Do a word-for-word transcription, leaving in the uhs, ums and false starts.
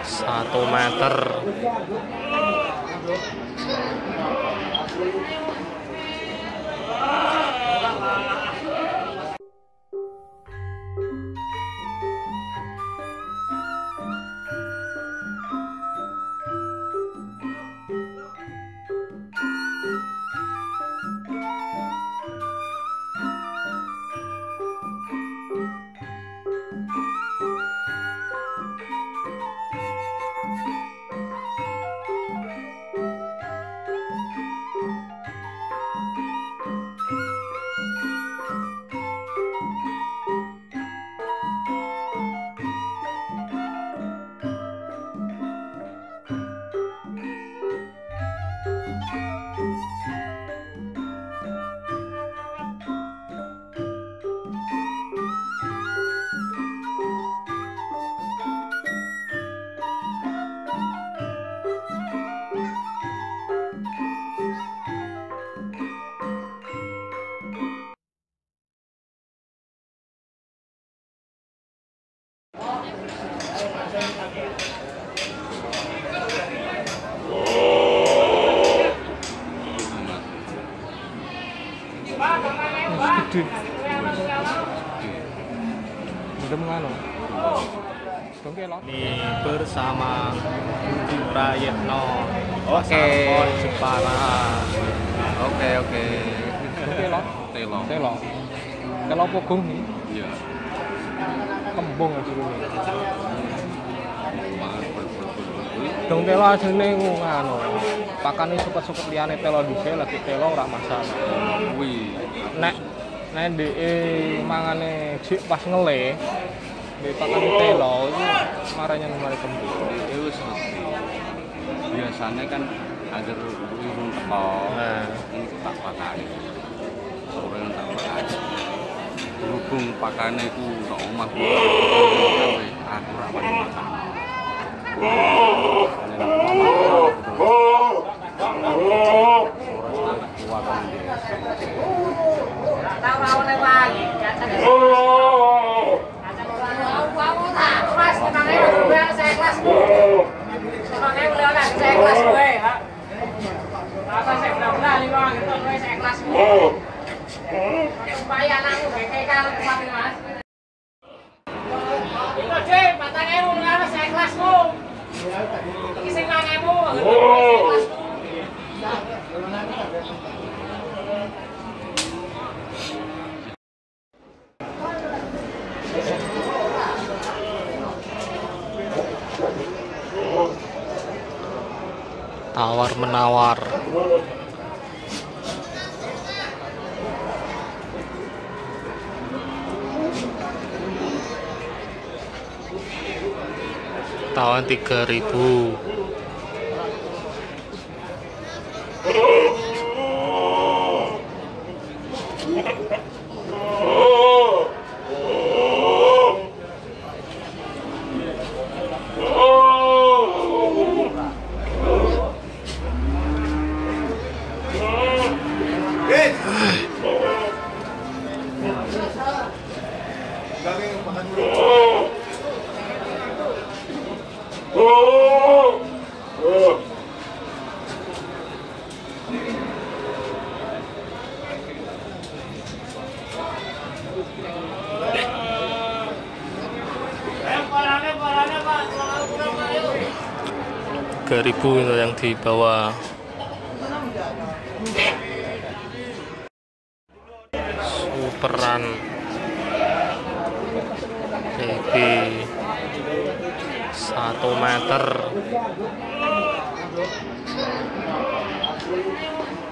Satu meter. Ini bersama Prayetno Pasar Pon Jepara. Oke oke. Telo, Telo. telo, telo pogong nih. Iya. Kembung aja dulu. Dong telo asline ngono. Pakane suket-suket liyane telo dhisik lagi telo ora masalah. Kuwi Nek nek ndeke mangane jik pas ngele di pakane telo itu marahnya nomor kembung. itu wis mesti. Biasanya kan agar urung teko. Nah, ini tak pakane. Sore tak pakane. Berhubung pakane ku tok omah ku. Aku ora wani makan. Supaya anakmu bekekan kuwi Mas. Itu Dik, patang ewu ngarep saya kelasmu. Iki sing nang ewu, kelasmu. tawar menawar. Tahun tiga ribu. tiga ribu yang dibawa. Superan baby satu meter.